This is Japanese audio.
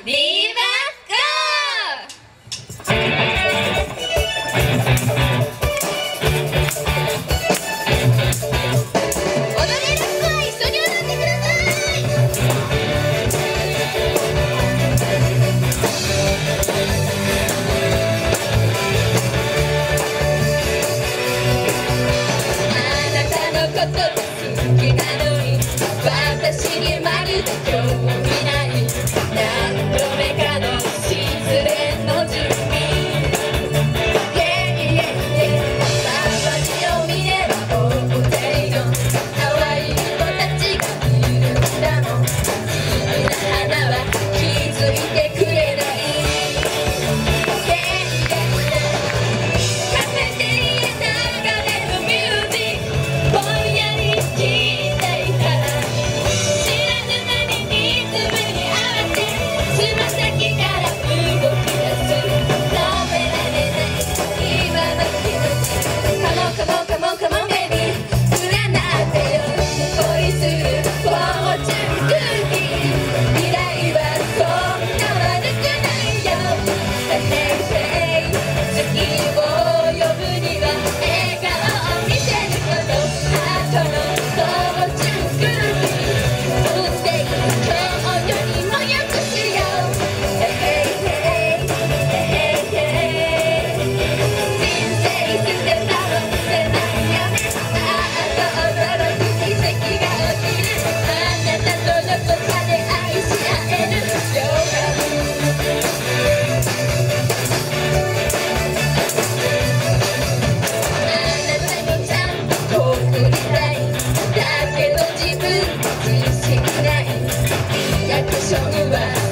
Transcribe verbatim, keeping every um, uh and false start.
リーバーゴー。踊れる子は一緒に踊ってください。あなたのことが好きなのに私にまるで興味ない何度目かの失恋の準備 Yeah, yeah, yeah 周りを見れば大勢の可愛い子たちがいるんだもん好きな花は気づいてくれない Yeah, yeah, yeah カフェで流れるミュージックぼんやり聞いていたら知らぬ間にリズムに合わせつま先から動き出す止められない今の気持ち Come on, come on, come on, come on, baby 占ってよ恋するフォーチュンクッキー未来はそんな悪くないよ Hey, hey 月を呼ぶには笑顔を見せることハートのフォーチュンクッキーそして今日よりも良くしよう Hey, hey, hey, hey, hey 人生捨てたの捨てないよねああと驚く奇跡が起きるあなたとどこかで愛し合えるようなあなたにちゃんと送りたいだけど自分自信ないリアクションは